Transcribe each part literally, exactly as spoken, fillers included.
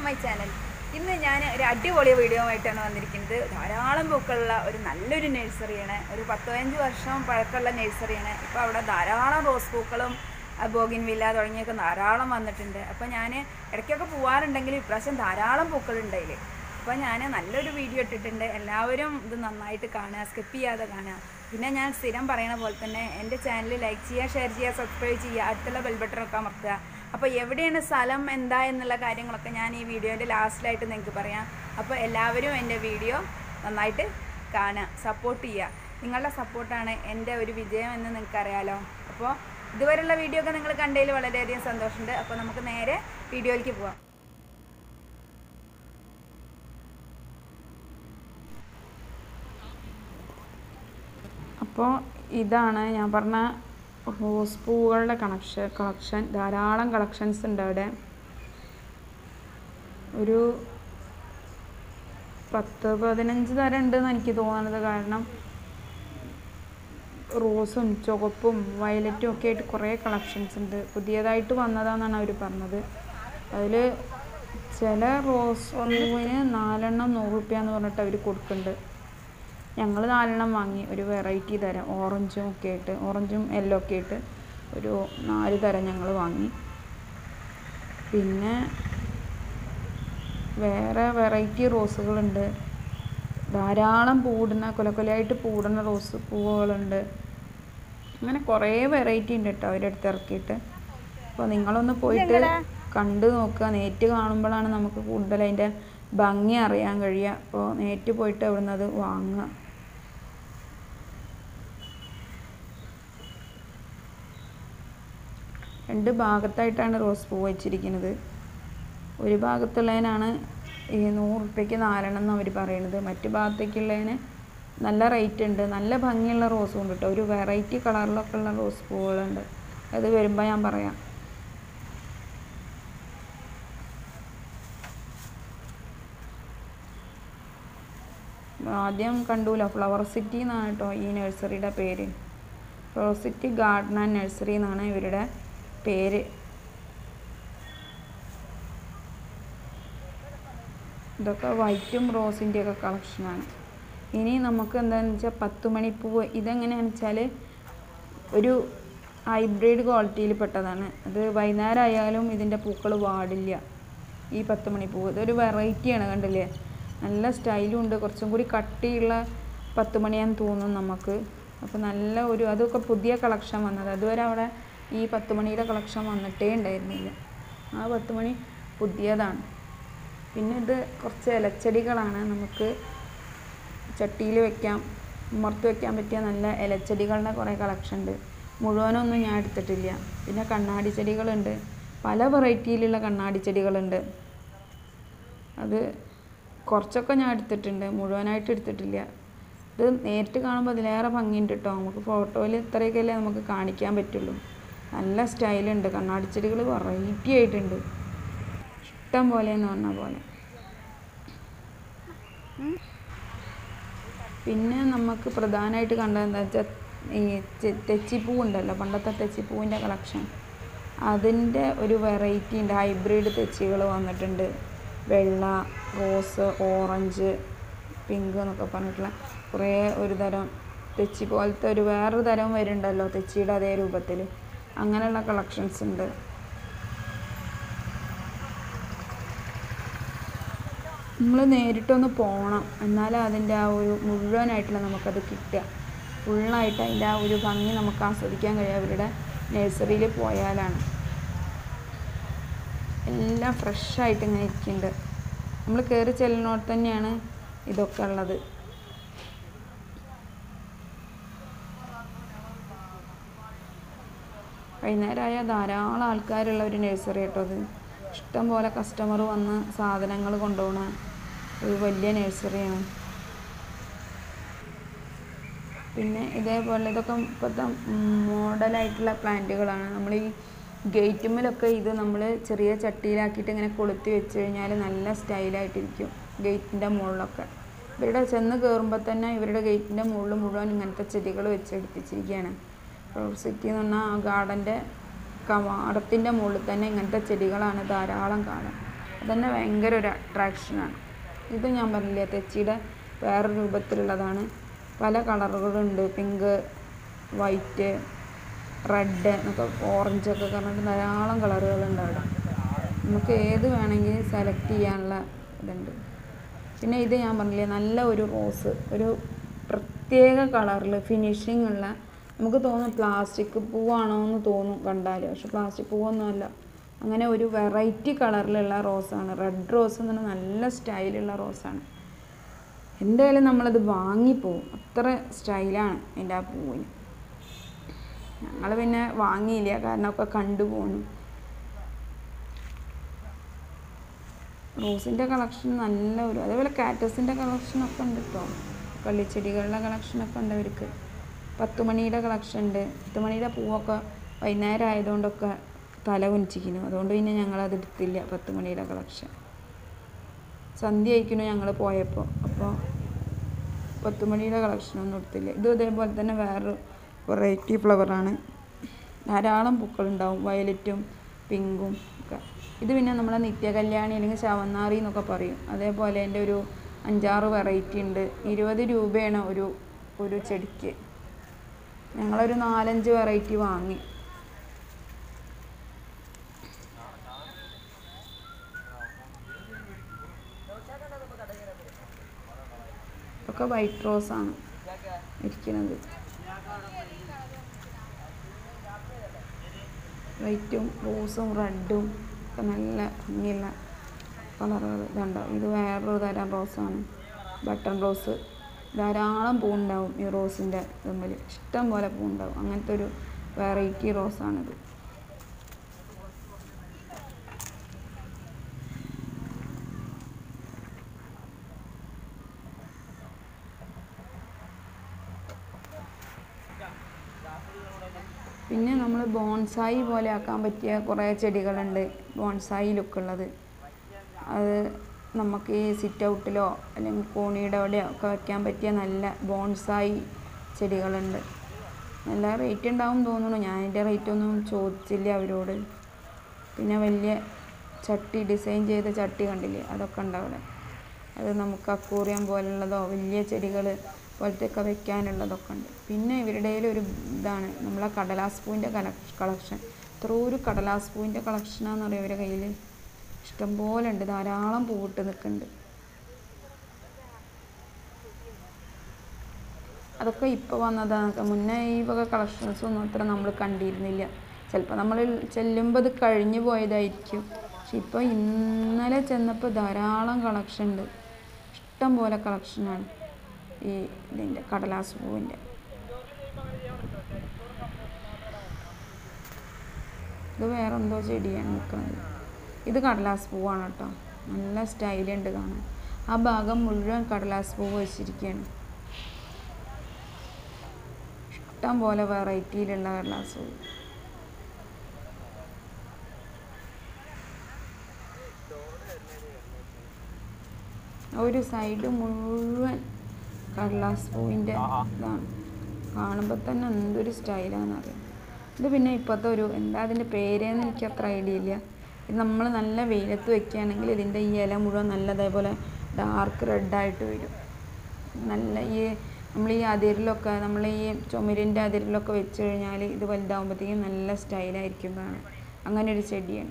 My channel. ഇന്ന് ഞാൻ ഒരു അടിപൊളി വീഡിയോ ആയിട്ടാണ് വന്നിരിക്കുന്നത്. ധാരാളം പൂക്കളുള്ള ഒരു നല്ലൊരു നഴ്സറിയാണ്. ഒരു പത്ത് പതിനഞ്ച് വർഷം പഴക്കമുള്ള നഴ്സറിയാണ്. ഇപ്പോൾ അവിടെ ധാരാളം റോസ് പൂക്കളും ബോഗിൻവില്ല തുടങ്ങിയൊക്കെ ധാരാളം വന്നിട്ടുണ്ട്. അപ്പോൾ ഞാൻ ഇടയ്ക്കൊക്കെ പോകാറുണ്ടെങ്കിൽ ഇപ്രാവശ്യം ധാരാളം പൂക്കളുണ്ട് അതിൽ. അപ്പോൾ ഞാൻ നല്ലൊരു വീഡിയോ ഇട്ടിട്ടുണ്ട്. എല്ലാവരും ഇത് നന്നായിട്ട് കാണുക, സ്കിപ്പ് ചെയ്യാതെ കാണുക. പിന്നെ ഞാൻ സ്ഥിരം പറയണ പോലെ തന്നെ എൻ്റെ ചാനൽ ലൈക്ക് ചെയ്യുക, ഷെയർ ചെയ്യുക, സബ്സ്ക്രൈബ് ചെയ്യുക, അടുത്തുള്ള ബെൽ ബട്ടണൊക്കെ അമർത്തുക. അപ്പോൾ എവിടെയാണ് സ്ഥലം എന്താ എന്നുള്ള കാര്യങ്ങളൊക്കെ ഞാൻ ഈ വീഡിയോൻ്റെ ലാസ്റ്റിലായിട്ട് നിങ്ങൾക്ക് പറയാം. അപ്പോൾ എല്ലാവരും എൻ്റെ വീഡിയോ നന്നായിട്ട് കാണുക, സപ്പോർട്ട് ചെയ്യുക. നിങ്ങളുടെ സപ്പോർട്ടാണ് എൻ്റെ ഒരു വിജയം എന്ന് നിങ്ങൾക്കറിയാലോ. അപ്പോൾ ഇതുവരെയുള്ള വീഡിയോ ഒക്കെ നിങ്ങൾ കണ്ടതിൽ വളരെയധികം സന്തോഷമുണ്ട്. അപ്പോൾ നമുക്ക് നേരെ വീഡിയോയിലേക്ക് പോവാം. അപ്പോൾ ഇതാണ് ഞാൻ പറഞ്ഞ റോസ് പൂവുകളുടെ കണക്ഷൻ കളക്ഷൻ ധാരാളം കളക്ഷൻസ് ഉണ്ട് അവിടെ. ഒരു പത്ത് പതിനഞ്ച് തരം ഉണ്ടെന്ന് എനിക്ക് തോന്നുന്നത്. കാരണം റോസും ചുവപ്പും വയലറ്റും ഒക്കെ ആയിട്ട് കുറേ കളക്ഷൻസ് ഉണ്ട്. പുതിയതായിട്ട് വന്നതാണെന്നാണ് അവർ പറഞ്ഞത്. അതിൽ ചില റോസ് പൂവിന് നാലെണ്ണം നൂറ് റുപ്യ എന്ന് പറഞ്ഞിട്ട് അവർ കൊടുക്കുന്നുണ്ട്. ഞങ്ങൾ നാലെണ്ണം വാങ്ങി. ഒരു വെറൈറ്റി തരം ഓറഞ്ചും ഒക്കെ ആയിട്ട്, ഓറഞ്ചും യെല്ലോ ഒക്കെ ആയിട്ട് ഒരു നാല് തരം ഞങ്ങൾ വാങ്ങി. പിന്നെ വേറെ വെറൈറ്റി റോസുകളുണ്ട്. ധാരാളം പൂടുന്ന കൊലക്കൊലയായിട്ട് പൂടുന്ന റോസ് പൂവുകളുണ്ട്. അങ്ങനെ കുറേ വെറൈറ്റി ഉണ്ട് കേട്ടോ അവരുടെ അടുത്ത് ഇറക്കിയിട്ട്. അപ്പോൾ നിങ്ങളൊന്ന് പോയിട്ട് കണ്ടു നോക്കുക. നേരിട്ട് കാണുമ്പോഴാണ് നമുക്ക് കൂടുതൽ അതിൻ്റെ ഭംഗി അറിയാൻ കഴിയുക. അപ്പോൾ നേരിട്ട് പോയിട്ട് അവിടുന്ന് അത് വാങ്ങുക. രണ്ട് ഭാഗത്തായിട്ടാണ് റോസ് പൂ വെച്ചിരിക്കുന്നത്. ഒരു ഭാഗത്തുള്ളതിനാണ് ഈ നൂറ് റുപ്യക്ക് നാലെണ്ണം എന്ന് അവർ പറയുന്നത്. മറ്റു ഭാഗത്തേക്കുള്ളതിന് നല്ല റേറ്റ് ഉണ്ട്. നല്ല ഭംഗിയുള്ള റോസും ഉണ്ട് കേട്ടോ. ഒരു വെറൈറ്റി കളറിലൊക്കെ ഉള്ള റോസ് പൂവുകളുണ്ട്. അത് വരുമ്പോൾ ഞാൻ പറയാം. ആദ്യം കണ്ടുല്ലോ, ഫ്ലവർ സിറ്റി എന്നാണ് കേട്ടോ ഈ നഴ്സറിയുടെ പേര്. Flower city garden and nursery എന്നാണ് ഇവരുടെ പേര്. ഇതൊക്കെ വൈറ്റും റോസിൻ്റെയൊക്കെ കളക്ഷനാണ്. ഇനി നമുക്ക് എന്താണെന്ന് വെച്ചാൽ പത്തുമണിപ്പൂവ്. ഇതെങ്ങനെയാണെന്ന് വെച്ചാൽ ഒരു ഹൈബ്രിഡ് ക്വാളിറ്റിയിൽ പെട്ടതാണ്. അത് വൈകുന്നേരം ആയാലും ഇതിൻ്റെ പൂക്കൾ വാടില്ല. ഈ പത്തുമണിപ്പൂവ് ഇതൊരു വെറൈറ്റിയാണ്. കണ്ടില്ലേ, നല്ല സ്റ്റൈലും ഉണ്ട്. കുറച്ചും കൂടി കട്ടിയുള്ള പത്തുമണിയാന്ന് തോന്നും നമുക്ക്. അപ്പോൾ നല്ല ഒരു അതൊക്കെ പുതിയ കളക്ഷൻ വന്നത്. അതുവരെ അവിടെ ഈ പത്തുമണിയുടെ കളക്ഷൻ വന്നിട്ടേ ഉണ്ടായിരുന്നില്ല. ആ പത്തുമണി പുതിയതാണ്. പിന്നെ ഇത് കുറച്ച് ഇലച്ചെടികളാണ്. നമുക്ക് ചട്ടിയിൽ വെക്കാം, ഉമ്മർത്ത് വെക്കാൻ പറ്റിയ നല്ല ഇലച്ചെടികളുടെ കുറേ കളക്ഷൻ ഉണ്ട്. മുഴുവനൊന്നും ഞാൻ എടുത്തിട്ടില്ല. പിന്നെ കണ്ണാടി ചെടികളുണ്ട്. പല വെറൈറ്റിയിലുള്ള കണ്ണാടി ചെടികളുണ്ട്. അത് കുറച്ചൊക്കെ ഞാൻ എടുത്തിട്ടുണ്ട്, മുഴുവനായിട്ട് എടുത്തിട്ടില്ല. ഇത് നേരിട്ട് കാണുമ്പോൾ അതിലേറെ ഭംഗിയുണ്ട് കേട്ടോ. നമുക്ക് ഫോട്ടോയിൽ ഇത്രയൊക്കെയല്ലേ നമുക്ക് കാണിക്കാൻ പറ്റുള്ളൂ. നല്ല സ്റ്റൈലുണ്ട്. കണ്ണാടി ചെടികൾ വെറൈറ്റി ആയിട്ടുണ്ട്, ഇഷ്ടം പോലെ എന്ന് പറഞ്ഞ പോലെ. പിന്നെ നമുക്ക് പ്രധാനമായിട്ട് കണ്ടത് എന്താ വെച്ചാൽ ഈ തെച്ചിപ്പൂ ഉണ്ടല്ലോ, പണ്ടത്തെ തെച്ചിപ്പൂവിൻ്റെ കളക്ഷൻ. അതിൻ്റെ ഒരു വെറൈറ്റി ഉണ്ട്. ഹൈബ്രിഡ് തെച്ചികൾ വന്നിട്ടുണ്ട്. വെള്ള, റോസ്, ഓറഞ്ച്, പിങ്ക് എന്നൊക്കെ പറഞ്ഞിട്ടുള്ള കുറേ ഒരു തരം തെച്ചി പോലത്തെ ഒരു വേറൊരു തരം വരുന്നുണ്ടല്ലോ തെച്ചിയുടെ അതേ രൂപത്തിൽ. അങ്ങനെയുള്ള കളക്ഷൻസ് ഉണ്ട്. നമ്മൾ നേരിട്ടൊന്ന് പോകണം, എന്നാലും അതിൻ്റെ ആ ഒരു മുഴുവനായിട്ടുള്ള നമുക്കത് കിട്ടുക. ഫുള്ളായിട്ട് അതിൻ്റെ ആ ഒരു ഭംഗി നമുക്ക് ആസ്വദിക്കാൻ കഴിയുക അവരുടെ നഴ്സറിയിൽ പോയാലാണ്. എല്ലാം ഫ്രഷായിട്ട് ഇങ്ങനെ ഇരിക്കുന്നുണ്ട്. നമ്മൾ കയറി ചെല്ലുന്നിടത്ത് തന്നെയാണ് ഇതൊക്കെ ഉള്ളത്. വൈകുന്നേരമായ ധാരാളം ആൾക്കാരുള്ള ഒരു നഴ്സറി കേട്ടോ അത്. ഇഷ്ടം പോലെ കസ്റ്റമർ വന്ന് സാധനങ്ങൾ കൊണ്ടുപോകണ ഒരു വലിയ നഴ്സറിയാണ്. പിന്നെ ഇതേപോലെ ഇതൊക്കെ ഇപ്പോഴത്തെ മോഡലായിട്ടുള്ള പ്ലാന്റുകളാണ്. നമ്മൾ ഈ ഗേറ്റുമ്മലൊക്കെ ഇത് നമ്മൾ ചെറിയ ചട്ടിയിലാക്കിയിട്ട് ഇങ്ങനെ കൊളുത്തി വെച്ച് കഴിഞ്ഞാൽ നല്ല സ്റ്റൈലായിട്ടിരിക്കും. ഗേറ്റിൻ്റെ മുകളിലൊക്കെ ഇവരുടെ ചെന്ന് കയറുമ്പോൾ തന്നെ ഇവരുടെ ഗേറ്റിൻ്റെ മുകളിൽ മുഴുവൻ ഇങ്ങനത്തെ ചെടികൾ വെച്ചെടുപ്പിച്ചിരിക്കുകയാണ്. ഫ്ലവർ സിറ്റി എന്ന് പറഞ്ഞാൽ ആ ഗാർഡൻ്റെ കവാടത്തിൻ്റെ മുകളിൽ തന്നെ ഇങ്ങനത്തെ ചെടികളാണ് ധാരാളം കാണാം. അതന്നെ ഭയങ്കര ഒരു അട്രാക്ഷനാണ്. ഇത് ഞാൻ പറഞ്ഞില്ലേ തെച്ചിയുടെ വേറെ രൂപത്തിലുള്ളതാണ്. പല കളറുകളുണ്ട്, പിങ്ക്, വൈറ്റ്, റെഡ് എന്നൊക്കെ, ഓറഞ്ചൊക്കെ പറഞ്ഞിട്ട് ധാരാളം കളറുകളുണ്ട് അവിടെ. നമുക്ക് ഏത് വേണമെങ്കിൽ സെലക്ട് ചെയ്യാനുള്ള ഇതുണ്ട്. പിന്നെ ഇത് ഞാൻ പറഞ്ഞില്ലേ നല്ല ഒരു റോസ്, ഒരു പ്രത്യേക കളറിൽ ഫിനിഷിംഗ് ഉള്ള, നമുക്ക് തോന്നും പ്ലാസ്റ്റിക് പൂവാണോ എന്ന് തോന്നും കണ്ടാൽ, പക്ഷെ പ്ലാസ്റ്റിക് പൂവൊന്നുമല്ല. അങ്ങനെ ഒരു വെറൈറ്റി കളറിലുള്ള റോസാണ്. റെഡ് റോസ് എന്ന് പറഞ്ഞാൽ നല്ല സ്റ്റൈലുള്ള റോസാണ്. എന്തായാലും നമ്മളത് വാങ്ങിപ്പോവും, അത്ര സ്റ്റൈലാണ് എൻ്റെ ആ പൂവിന്. ഞങ്ങൾ പിന്നെ വാങ്ങിയില്ല, കാരണം ഒക്കെ കണ്ടുപോകുന്നു. റോസിൻ്റെ കളക്ഷൻ നല്ല ഒരു, അതേപോലെ കാറ്റസിൻ്റെ കളക്ഷനൊക്കെ ഉണ്ട് കേട്ടോ. കള്ളിച്ചെടികളുടെ കളക്ഷനൊക്കെ ഉണ്ട് അവർക്ക്. പത്തുമണിയുടെ കളക്ഷൻ ഉണ്ട്. പത്തുമണിയുടെ പൂവൊക്കെ വൈകുന്നേരം ആയതുകൊണ്ടൊക്കെ തല കുനിച്ചിരിക്കുന്നു, അതുകൊണ്ട് പിന്നെ ഞങ്ങളത് എടുത്തില്ല. പത്തുമണിയുടെ കളക്ഷൻ സന്ധ്യ അയക്കുന്നു ഞങ്ങൾ പോയപ്പോൾ, അപ്പോൾ പത്തുമണിയുടെ കളക്ഷനൊന്നും എടുത്തില്ല. ഇത് അതേപോലെ തന്നെ വേറൊരു വെറൈറ്റി ഫ്ലവറാണ്. ധാരാളം പൂക്കളുണ്ടാവും, വയലറ്റും പിങ്കും ഒക്കെ. ഇത് പിന്നെ നമ്മളെ നിത്യകല്യാണി അല്ലെങ്കിൽ ശവന്നാറി എന്നൊക്കെ പറയും. അതേപോലെ എൻ്റെ ഒരു അഞ്ചാറ് വെറൈറ്റി ഉണ്ട്. ഇരുപത് രൂപയാണ് ഒരു ഒരു ചെടിക്ക്. ഞങ്ങളൊരു നാലഞ്ച് വെറൈറ്റി വാങ്ങി. ഒക്കെ വൈറ്റ് റോസാണ് ഇരിക്കുന്നത്. വൈറ്റും റോസും റെഡും ഒക്കെ നല്ല ഭംഗിയുള്ള കളറുകൾ ഇതുണ്ടാവും. ഇത് വേറൊരു തരം റോസാണ്, ബട്ടൺ റോസ്. ധാരാളം പൂവുണ്ടാവും ഈ റോസിൻ്റെ തമ്മിൽ, ഇഷ്ടം പോലെ പൂവുണ്ടാവും. അങ്ങനത്തെ ഒരു വെറൈറ്റി റോസാണിത്. പിന്നെ നമ്മൾ ബോൺസായി പോലെ ആക്കാൻ പറ്റിയ കുറേ ചെടികളുണ്ട്, ബോൺസായി ലുക്കുള്ളത്. അത് നമുക്ക് ഈ സിറ്റ് ഔട്ടിലോ അല്ലെങ്കിൽ കോണിയുടെ അവിടെയോ ഒക്കെ വയ്ക്കാൻ പറ്റിയ നല്ല ബോൺസായി ചെടികളുണ്ട്. നല്ല റേറ്റ് ഉണ്ടാവും തോന്നുന്നു, ഞാൻ അതിൻ്റെ റേറ്റൊന്നും ചോദിച്ചില്ല അവരോട്. പിന്നെ വലിയ ചട്ടി, ഡിസൈൻ ചെയ്ത ചട്ടി കണ്ടില്ലേ, അതൊക്കെ ഉണ്ട് അവിടെ. അത് നമുക്ക് അക്വേറിയം പോലുള്ളതോ വലിയ ചെടികൾ പോലത്തെയൊക്കെ വെക്കാനുള്ളതൊക്കെ ഉണ്ട്. പിന്നെ ഇവരുടെ ഒരു ഇതാണ് നമ്മളെ കടലാസ് പൂവിൻ്റെ കല കളക്ഷൻ എത്ര ഒരു കടലാസ് പൂവിൻ്റെ കളക്ഷനാണെന്ന് അറിയാം ഇവരുടെ കയ്യിൽ. ഇഷ്ടംപോലെ ഉണ്ട്, ധാരാളം പൂവിട്ട് നിൽക്കുന്നുണ്ട്. അതൊക്കെ ഇപ്പോൾ വന്നതാണ്, മുന്നേ ഈ വക കളക്ഷൻസൊന്നും അത്ര നമ്മൾ കണ്ടിരുന്നില്ല. ചിലപ്പോൾ നമ്മൾ ചെല്ലുമ്പോൾ അത് കഴിഞ്ഞു പോയതായിരിക്കും. പക്ഷെ ഇപ്പോൾ ഇന്നലെ ചെന്നപ്പോൾ ധാരാളം കളക്ഷൻ ഉണ്ട്, ഇഷ്ടം പോലെ കളക്ഷനാണ് ഈ ഇതിൻ്റെ കടലാസ് പൂവിൻ്റെ. ഇത് വേറെ എന്തോ ചെടിയാണ് നിൽക്കുന്നത്. ഇത് കടലാസ് പൂവാണ് കേട്ടോ, നല്ല സ്റ്റൈലുണ്ട് കാണാൻ. ആ ഭാഗം മുഴുവൻ കടലാസ് പൂവ് വെച്ചിരിക്കുകയാണ്. ഇഷ്ടം പോലെ വെറൈറ്റിയിലുള്ള കടലാസ് പൂവ്. ഒരു സൈഡ് മുഴുവൻ കടലാസ് പൂവിൻ്റെ ഇതാണ്. കാണുമ്പോൾ തന്നെ എന്തൊരു സ്റ്റൈലാണെന്നറിയാം. ഇത് പിന്നെ ഇപ്പോഴത്തെ ഒരു എന്താ അതിൻ്റെ പേരെന്ന് എനിക്ക് അത്ര ഐഡിയ ഇല്ല. ഇത് നമ്മൾ നല്ല വെയിലത്ത് വെക്കുകയാണെങ്കിൽ ഇതിൻ്റെ ഈ ഇല മുഴുവൻ നല്ല അതേപോലെ ഡാർക്ക് റെഡായിട്ട് വരും. നല്ല ഈ നമ്മൾ ഈ അതിരിലൊക്കെ നമ്മൾ ഈ ചുമരിൻ്റെ അതിരിലൊക്കെ വെച്ച് കഴിഞ്ഞാൽ ഇത് വലുതാകുമ്പോഴത്തേക്കും നല്ല സ്റ്റൈലായിരിക്കും കാണാൻ. അങ്ങനെ ഒരു ചെടിയാണ്.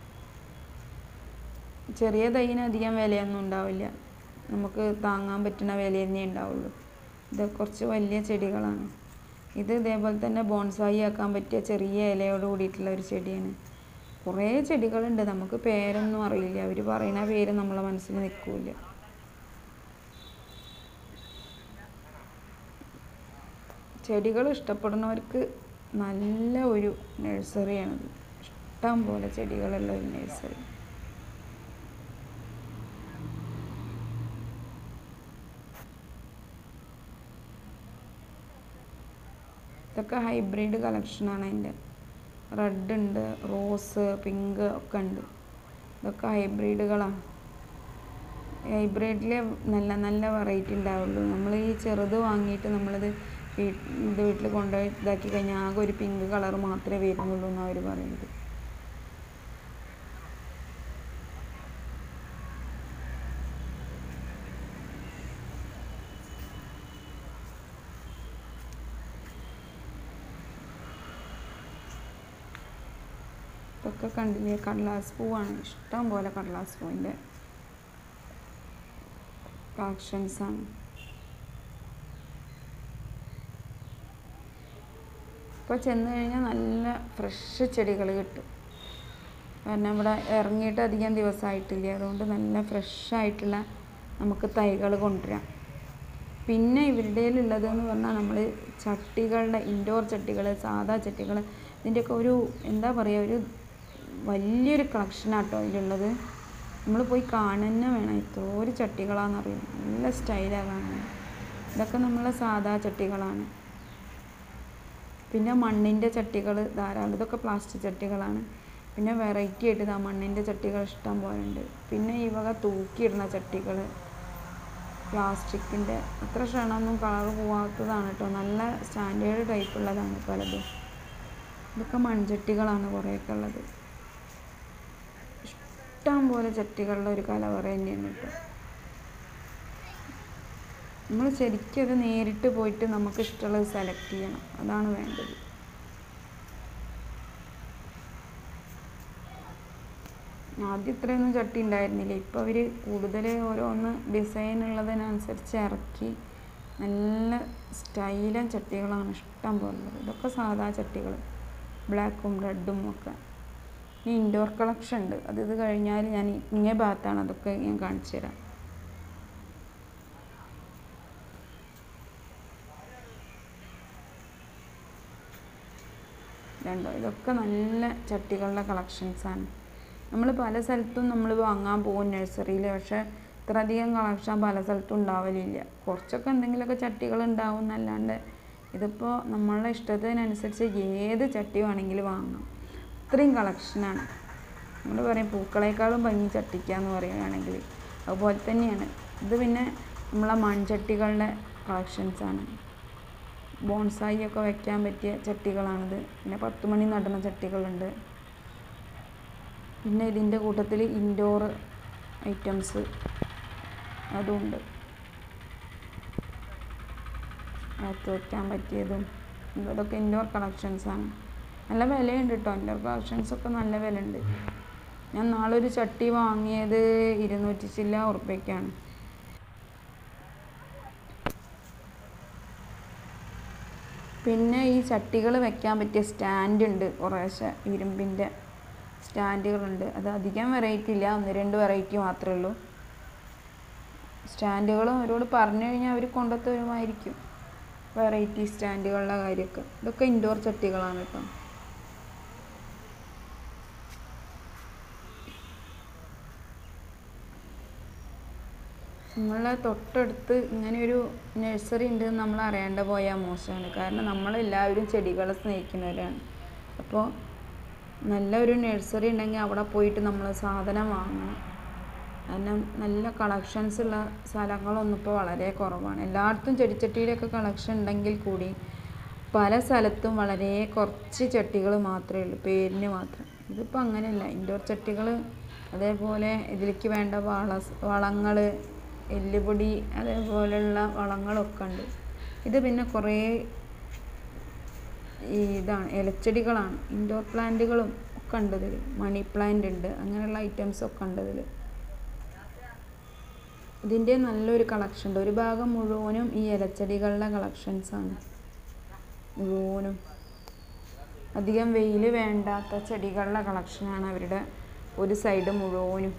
ചെറിയ തൈന് അധികം വിലയൊന്നും ഉണ്ടാവില്ല, നമുക്ക് താങ്ങാൻ പറ്റുന്ന വില തന്നെ ഉണ്ടാവുള്ളൂ. ഇത് കുറച്ച് വലിയ ചെടികളാണ്. ഇത് ഇതേപോലെ തന്നെ ബോൺസായി ആക്കാൻ പറ്റിയ ചെറിയ ഇലയോട് കൂടിയിട്ടുള്ള ഒരു ചെടിയാണ്. കുറേ ചെടികളുണ്ട്, നമുക്ക് പേരൊന്നും അറിയില്ല, അവർ പറയുന്ന പേര് നമ്മളെ മനസ്സിൽ നിൽക്കില്ല. ചെടികൾ ഇഷ്ടപ്പെടുന്നവർക്ക് നല്ല ഒരു നഴ്സറിയാണിത്. ഇഷ്ടം പോലെ ചെടികളുള്ള ഒരു നഴ്സറി. ഇതൊക്കെ ഹൈബ്രിഡ് കളക്ഷനാണ്. അതിൻ്റെ റെഡ് ഉണ്ട്, റോസ്, പിങ്ക് ഒക്കെ ഉണ്ട്. ഇതൊക്കെ ഹൈബ്രിഡുകളാണ്. ഹൈബ്രിഡിലെ നല്ല നല്ല വെറൈറ്റി ഉണ്ടാവുള്ളൂ. നമ്മൾ ഈ ചെറുത് വാങ്ങിയിട്ട് നമ്മളിത് വീ ഇത് വീട്ടിൽ കൊണ്ടുപോയി ഇതാക്കി കഴിഞ്ഞാൽ ആകെ ഒരു പിങ്ക് കളർ മാത്രമേ വരുന്നുള്ളൂ എന്നാണ് അവർ പറയുന്നത്. ഇതൊക്കെ കണ്ടില്ലേ, കടലാസ് പൂവാണ്. ഇഷ്ടം പോലെ കടലാസ് പൂവിൻ്റെ കളക്ഷൻസാണ്. ഇപ്പോൾ ചെന്ന് കഴിഞ്ഞാൽ നല്ല ഫ്രഷ് ചെടികൾ കിട്ടും. കാരണം ഇവിടെ ഇറങ്ങിയിട്ട് അധികം ദിവസമായിട്ടില്ല, അതുകൊണ്ട് നല്ല ഫ്രഷായിട്ടുള്ള നമുക്ക് തൈകൾ കൊണ്ടുവരാം. പിന്നെ ഇവരുടെ ഉള്ളതെന്ന് പറഞ്ഞാൽ നമ്മൾ ചട്ടികളുടെ ഇൻഡോർ ചട്ടികൾ, സാധാ ചട്ടികൾ, ഇതിൻ്റെയൊക്കെ ഒരു എന്താ പറയുക, ഒരു വലിയൊരു കളക്ഷനാട്ടോ ഇതിലുള്ളത്. നമ്മൾ പോയി കാണുന്ന വേണം, എത്രയോ ഒരു ചട്ടികളാണെന്നറിയാം. നല്ല സ്റ്റൈലാണ് കാണാൻ. ഇതൊക്കെ നമ്മളെ സാധാ ചട്ടികളാണ്. പിന്നെ മണ്ണിൻ്റെ ചട്ടികൾ ധാരാളം. ഇതൊക്കെ പ്ലാസ്റ്റിക് ചട്ടികളാണ്. പിന്നെ വെറൈറ്റി ആയിട്ട് ഇതാ മണ്ണിൻ്റെ ചട്ടികൾ ഇഷ്ടം പോലെ ഉണ്ട്. പിന്നെ ഈ വക തൂക്കിയിടുന്ന ചട്ടികൾ പ്ലാസ്റ്റിക്കിൻ്റെ, അത്ര ക്ഷണമൊന്നും കളർ പോവാത്തതാണ് കേട്ടോ. നല്ല സ്റ്റാൻഡേർഡ് ടൈപ്പുള്ളതാണ് പലതും. ഇതൊക്കെ മൺചട്ടികളാണ് കുറേയൊക്കെ ഉള്ളത്. ഇഷ്ടം പോലെ ചട്ടികളുടെ ഒരു കലവറ തന്നെയാണ് കേട്ടോ. നമ്മൾ ശരിക്കും അത് നേരിട്ട് പോയിട്ട് നമുക്ക് ഇഷ്ടമുള്ളത് സെലക്ട് ചെയ്യണം, അതാണ് വേണ്ടത്. ആദ്യം ഇത്രയൊന്നും ചട്ടി ഉണ്ടായിരുന്നില്ല. ഇപ്പോൾ അവർ കൂടുതൽ ഓരോന്ന് ഡിസൈൻ ഉള്ളതിനനുസരിച്ച് ഇറക്കി നല്ല സ്റ്റൈലൻ ചട്ടികളാണ് ഇഷ്ടം പോലെ. ഇതൊക്കെ സാധാ ചട്ടികൾ, ബ്ലാക്കും റെഡും ഒക്കെ. ഈ ഇൻഡോർ കളക്ഷൻ ഉണ്ട്, അത് ഇത് കഴിഞ്ഞാൽ ഞാൻ ഇങ്ങേ ഭാഗത്താണ് അതൊക്കെ ഞാൻ കാണിച്ചു തരാം. രണ്ടോ ഇതൊക്കെ നല്ല ചട്ടികളുടെ കളക്ഷൻസാണ്. നമ്മൾ പല സ്ഥലത്തും നമ്മൾ വാങ്ങാൻ പോകും നഴ്സറിയിൽ, പക്ഷേ ഇത്രയധികം കളക്ഷൻ പല സ്ഥലത്തും ഉണ്ടാവലില്ല. കുറച്ചൊക്കെ എന്തെങ്കിലുമൊക്കെ ചട്ടികൾ ഉണ്ടാവും എന്നല്ലാണ്ട് ഇതിപ്പോൾ നമ്മളുടെ ഇഷ്ടത്തിനനുസരിച്ച് ഏത് ചട്ടി വേണമെങ്കിലും വാങ്ങാം. ഇത്രയും കളക്ഷനാണ്. നമ്മൾ പറയും പൂക്കളേക്കാളും ഭംഗി ചട്ടിക്കാന്ന് പറയുകയാണെങ്കിൽ അതുപോലെ തന്നെയാണ് ഇത്. പിന്നെ നമ്മളെ മൺചട്ടികളുടെ കളക്ഷൻസാണ്. ബോൺസായി ഒക്കെ വയ്ക്കാൻ പറ്റിയ ചട്ടികളാണിത്. പിന്നെ പത്ത് മണി നടുന്ന ചട്ടികളുണ്ട്. പിന്നെ ഇതിൻ്റെ കൂട്ടത്തിൽ ഇൻഡോർ ഐറ്റംസ് അതുമുണ്ട്, അകത്ത് വയ്ക്കാൻ പറ്റിയതും. ഇതൊക്കെ ഇൻഡോർ കളക്ഷൻസാണ്. നല്ല വിലയുണ്ട് കേട്ടോ, ഇൻഡോർ കളക്ഷൻസൊക്കെ നല്ല വിലയുണ്ട്. ഞാൻ നാളൊരു ചട്ടി വാങ്ങിയത് ഇരുന്നൂറ്റി ചില്ല ഉറുപ്പ്യക്കാണ്. പിന്നെ ഈ ചട്ടികൾ വെക്കാൻ പറ്റിയ സ്റ്റാൻഡ് ഉണ്ട്, കുറേശ്ശെ ഇരുമ്പിൻ്റെ സ്റ്റാൻഡുകളുണ്ട്. അത് അധികം വെറൈറ്റി ഇല്ല, ഒന്ന് രണ്ട് വെറൈറ്റി മാത്രമേ ഉള്ളൂ. സ്റ്റാൻഡുകളും അവരോട് പറഞ്ഞു കഴിഞ്ഞാൽ അവർ കൊണ്ടുത്തരുമായിരിക്കും, വെറൈറ്റി സ്റ്റാൻഡുകളുടെ കാര്യമൊക്കെ. ഇതൊക്കെ ഇൻഡോർ ചട്ടികളാണ് കേട്ടോ. നമ്മളെ തൊട്ടടുത്ത് ഇങ്ങനെയൊരു നഴ്സറി ഉണ്ട് നമ്മൾ അറിയാണ്ട് പോയാൽ മോശമാണ്. കാരണം നമ്മളെല്ലാവരും ചെടികളെ സ്നേഹിക്കുന്നവരാണ്. അപ്പോൾ നല്ലൊരു നഴ്സറി ഉണ്ടെങ്കിൽ അവിടെ പോയിട്ട് നമ്മൾ സാധനം വാങ്ങണം. കാരണം നല്ല കളക്ഷൻസ് ഉള്ള സ്ഥലങ്ങളൊന്നും ഇപ്പോൾ വളരെ കുറവാണ്. എല്ലായിടത്തും ചെടിച്ചട്ടിയിലൊക്കെ കളക്ഷൻ ഉണ്ടെങ്കിൽ കൂടി പല സ്ഥലത്തും വളരെ കുറച്ച് ചട്ടികൾ മാത്രമേ ഉള്ളൂ, പേരിന് മാത്രം. ഇതിപ്പോൾ അങ്ങനെയല്ല. ഇൻഡോർ ചട്ടികൾ, അതേപോലെ ഇതിലേക്ക് വേണ്ട വള വളങ്ങൾ എല്ലുപൊടി അതേപോലെയുള്ള വളങ്ങളൊക്കെ ഉണ്ട്. ഇത് പിന്നെ കുറേ ഈ ഇതാണ് ഇലച്ചെടികളാണ്, ഇൻഡോർ പ്ലാന്റുകളും ഒക്കെ ഉണ്ട് ഇതിൽ. മണി പ്ലാന്റ് ഉണ്ട്, അങ്ങനെയുള്ള ഐറ്റംസൊക്കെ ഉണ്ട് ഇതിൽ. ഇതിൻ്റെ നല്ലൊരു കളക്ഷൻ ഉണ്ട്. ഒരു ഭാഗം മുഴുവനും ഈ ഇലച്ചെടികളുടെ കളക്ഷൻസാണ് മുഴുവനും. അധികം വെയിൽ വേണ്ടാത്ത ചെടികളുടെ കളക്ഷനാണ് അവരുടെ ഒരു സൈഡ് മുഴുവനും.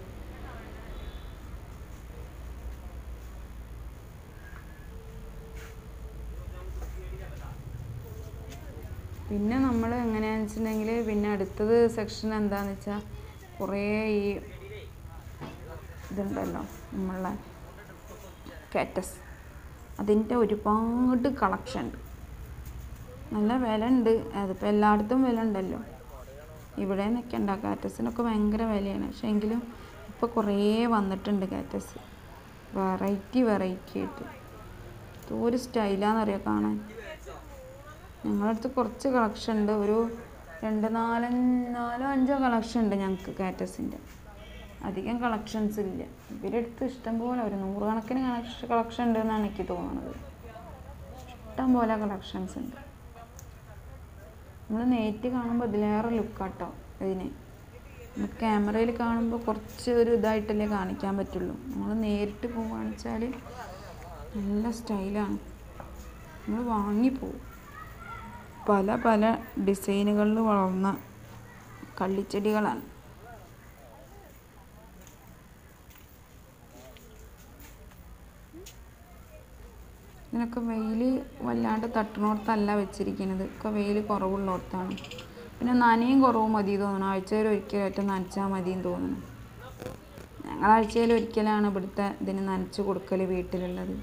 പിന്നെ നമ്മൾ എങ്ങനെയാണെന്ന് വെച്ചിട്ടുണ്ടെങ്കിൽ പിന്നെ അടുത്തത് സെക്ഷൻ എന്താണെന്ന് വെച്ചാൽ കുറേ ഈ ഇതുണ്ടല്ലോ നമ്മളെ കാറ്റസ്, അതിൻ്റെ ഒരുപാട് കളക്ഷൻ ഉണ്ട്. നല്ല വില ഉണ്ട്. അതിപ്പോൾ എല്ലായിടത്തും വില ഉണ്ടല്ലോ, ഇവിടെ നിൽക്കണ്ട. കാറ്റസിനൊക്കെ ഭയങ്കര വിലയാണ്. പക്ഷേ എങ്കിലും ഇപ്പോൾ കുറേ വന്നിട്ടുണ്ട് കാറ്റസ്, വെറൈറ്റി വെറൈറ്റി ആയിട്ട്. ഒരു സ്റ്റൈലാണെന്നറിയാം കാണാൻ. ഞങ്ങളുടെ അടുത്ത് കുറച്ച് കളക്ഷൻ ഉണ്ട്, ഒരു രണ്ട് നാല് നാലോ അഞ്ചോ കളക്ഷൻ ഉണ്ട് ഞങ്ങൾക്ക് കാറ്റസിൻ്റെ. അധികം കളക്ഷൻസ് ഇല്ല. ഇവരുടെ അടുത്ത് ഇഷ്ടംപോലെ ഒരു നൂറുകണക്കിന് കളക്ഷൻ കളക്ഷൻ ഉണ്ടെന്നാണ് എനിക്ക് തോന്നുന്നത്. ഇഷ്ടം പോലെ കളക്ഷൻസ് ഉണ്ട്. നമ്മൾ നേരിട്ട് കാണുമ്പോൾ അതിലേറെ ലുക്കാട്ടോ ഇതിന്. ക്യാമറയിൽ കാണുമ്പോൾ കുറച്ച് ഒരു ഇതായിട്ടല്ലേ കാണിക്കാൻ പറ്റുള്ളൂ. നമ്മൾ നേരിട്ട് പോവുകയാണെന്ന് വെച്ചാൽ നല്ല സ്റ്റൈലാണ്, നമ്മൾ വാങ്ങിപ്പോവും. പല പല ഡിസൈനുകളിൽ വളർന്ന കള്ളിച്ചെടികളാണ്. ഇതിനൊക്കെ വെയിൽ വല്ലാണ്ട് തട്ടുന്നിടത്തല്ല വെച്ചിരിക്കുന്നത്, ഒക്കെ വെയിൽ കുറവുള്ളിടത്താണ്. പിന്നെ നനയും കുറവ് മതി തോന്നുന്നു, ആഴ്ചയിൽ ഒരിക്കലായിട്ട് നനച്ചാൽ മതിയെന്ന് തോന്നുന്നു. ഞങ്ങൾ ആഴ്ചയിൽ ഒരിക്കലാണ് ഇവിടുത്തെ ഇതിന് നനച്ച് കൊടുക്കൽ വീട്ടിലുള്ളത്.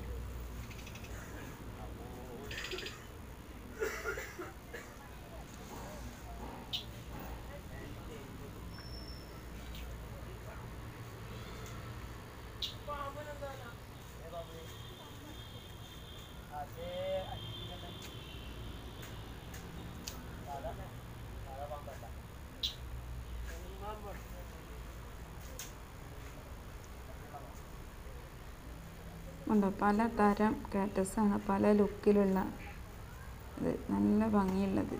ഉണ്ടോ, പല തരം കാറ്റസാണ്, പല ലുക്കിലുള്ള ഇത്, നല്ല ഭംഗിയുള്ളത്.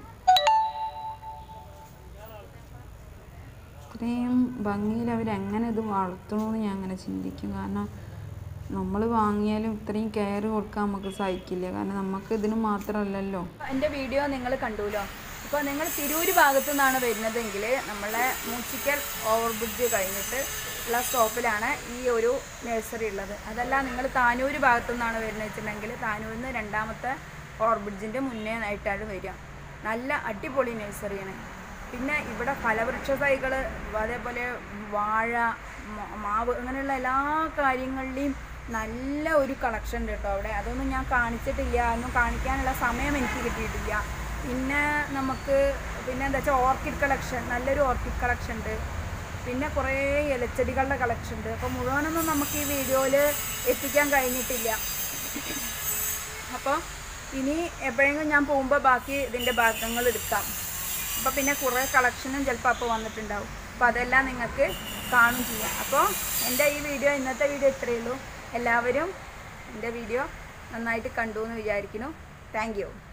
ഇത്രയും ഭംഗിയിൽ അവരെങ്ങനെ ഇത് വളർത്തണമെന്ന് ഞാൻ അങ്ങനെ ചിന്തിക്കും. കാരണം നമ്മൾ വാങ്ങിയാലും ഇത്രയും കെയർ കൊടുക്കാൻ നമുക്ക് സഹിക്കില്ല. കാരണം നമുക്ക് ഇതിന് മാത്രമല്ലല്ലോ. എൻ്റെ വീഡിയോ നിങ്ങൾ കണ്ടുല്ലോ. ഇപ്പോൾ നിങ്ങൾ തിരൂര് ഭാഗത്തു നിന്നാണ് വരുന്നതെങ്കിൽ നമ്മളെ മൂച്ചിക്കൽ ഓവർബ്രിഡ്ജ് കഴിഞ്ഞിട്ട് ഉള്ള സ്റ്റോപ്പിലാണ് ഈ ഒരു നഴ്സറി ഉള്ളത്. അതല്ല നിങ്ങൾ താനൂർ ഭാഗത്തു നിന്നാണ് വരുന്നത് വെച്ചിട്ടുണ്ടെങ്കിൽ താനൂരിൽ നിന്ന് രണ്ടാമത്തെ ഓവർബ്രിഡ്ജിൻ്റെ മുന്നേ ആയിട്ടാണ് വരിക. നല്ല അടിപൊളി നഴ്സറിയാണ്. പിന്നെ ഇവിടെ ഫലവൃക്ഷ തൈകൾ, അതേപോലെ വാഴ, മാവ്, അങ്ങനെയുള്ള എല്ലാ കാര്യങ്ങളിലെയും നല്ല ഒരു കളക്ഷൻ ഉണ്ട് കേട്ടോ അവിടെ. അതൊന്നും ഞാൻ കാണിച്ചിട്ടില്ല, ഒന്നും കാണിക്കാനുള്ള സമയം എനിക്ക് കിട്ടിയിട്ടില്ല. പിന്നെ നമുക്ക് പിന്നെ എന്താ വെച്ചാൽ ഓർക്കിഡ് കളക്ഷൻ, നല്ലൊരു ഓർക്കിഡ് കളക്ഷൻ ഉണ്ട്. പിന്നെ കുറേ ഇലച്ചെടികളുടെ കളക്ഷൻ ഉണ്ട്. അപ്പോൾ മുഴുവനൊന്നും നമുക്ക് ഈ വീഡിയോയിൽ എത്തിക്കാൻ കഴിഞ്ഞിട്ടില്ല. അപ്പോൾ ഇനി എപ്പോഴെങ്കിലും ഞാൻ പോകുമ്പോൾ ബാക്കി ഇതിൻ്റെ ഭാഗങ്ങൾ എടുക്കാം. അപ്പോൾ പിന്നെ കുറേ കളക്ഷനും ചിലപ്പോൾ അപ്പോൾ വന്നിട്ടുണ്ടാവും. അപ്പോൾ അതെല്ലാം നിങ്ങൾക്ക് കാണും ചെയ്യാം. അപ്പോൾ എൻ്റെ ഈ വീഡിയോ, ഇന്നത്തെ വീഡിയോ ഇത്രയേ ഉള്ളൂ. എല്ലാവരും എൻ്റെ വീഡിയോ നന്നായിട്ട് കണ്ടു എന്ന് വിചാരിക്കുന്നു. Thank U.